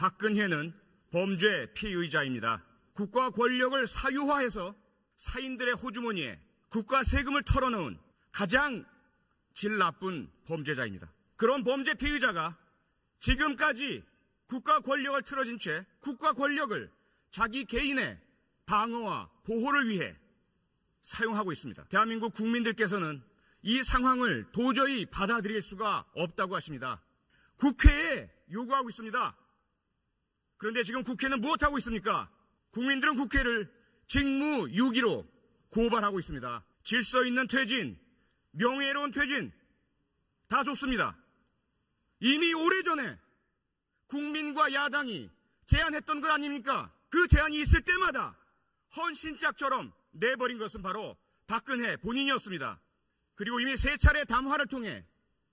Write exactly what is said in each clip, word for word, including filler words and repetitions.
박근혜는 범죄 피의자입니다. 국가 권력을 사유화해서 사인들의 호주머니에 국가 세금을 털어넣은 가장 질 나쁜 범죄자입니다. 그런 범죄 피의자가 지금까지 국가 권력을 틀어진 채 국가 권력을 자기 개인의 방어와 보호를 위해 사용하고 있습니다. 대한민국 국민들께서는 이 상황을 도저히 받아들일 수가 없다고 하십니다. 국회에 요구하고 있습니다. 그런데 지금 국회는 무엇하고 있습니까? 국민들은 국회를 직무유기로 고발하고 있습니다. 질서 있는 퇴진, 명예로운 퇴진 다 좋습니다. 이미 오래전에 국민과 야당이 제안했던 것 아닙니까? 그 제안이 있을 때마다 헌신짝처럼 내버린 것은 바로 박근혜 본인이었습니다. 그리고 이미 세 차례 담화를 통해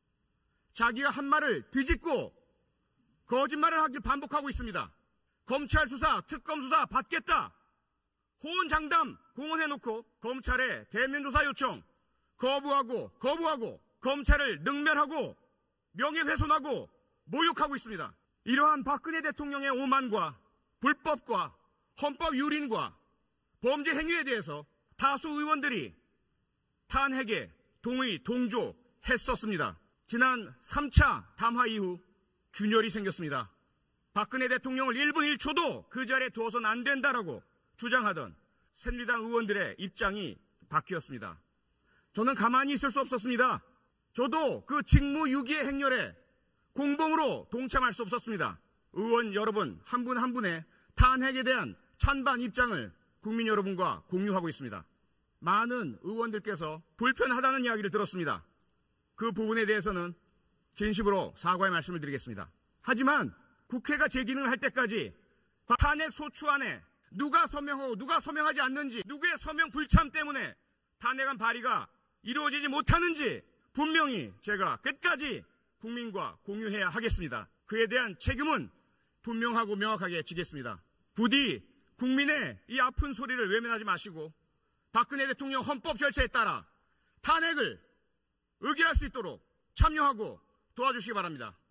자기가 한 말을 뒤집고 거짓말을 하길 반복하고 있습니다. 검찰 수사, 특검 수사 받겠다. 호언장담 공언해놓고 검찰에 대면 조사 요청 거부하고 거부하고 검찰을 능멸하고 명예훼손하고 모욕하고 있습니다. 이러한 박근혜 대통령의 오만과 불법과 헌법 유린과 범죄 행위에 대해서 다수 의원들이 탄핵에 동의, 동조했었습니다. 지난 삼 차 담화 이후 균열이 생겼습니다. 박근혜 대통령을 일 분 일 초도 그 자리에 두어서는 안 된다라고 주장하던 새누리당 의원들의 입장이 바뀌었습니다. 저는 가만히 있을 수 없었습니다. 저도 그 직무유기의 행렬에 공범으로 동참할 수 없었습니다. 의원 여러분 한 분 한 분의 탄핵에 대한 찬반 입장을 국민 여러분과 공유하고 있습니다. 많은 의원들께서 불편하다는 이야기를 들었습니다. 그 부분에 대해서는 진심으로 사과의 말씀을 드리겠습니다. 하지만 국회가 제 기능을 할 때까지 탄핵 소추안에 누가 서명하고 누가 서명하지 않는지, 누구의 서명 불참 때문에 탄핵안 발의가 이루어지지 못하는지 분명히 제가 끝까지 국민과 공유해야 하겠습니다. 그에 대한 책임은 분명하고 명확하게 지겠습니다. 부디 국민의 이 아픈 소리를 외면하지 마시고 박근혜 대통령 헌법 절차에 따라 탄핵을 의결할 수 있도록 참여하고 도와주시기 바랍니다.